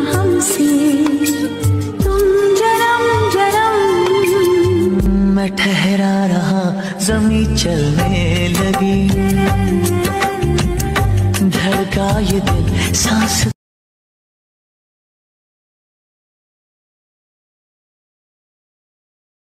हमसे तुम जन्म जन्म। मैं ठहरा रहा ज़मीं चलने लगी, धड़का ये दिल सांस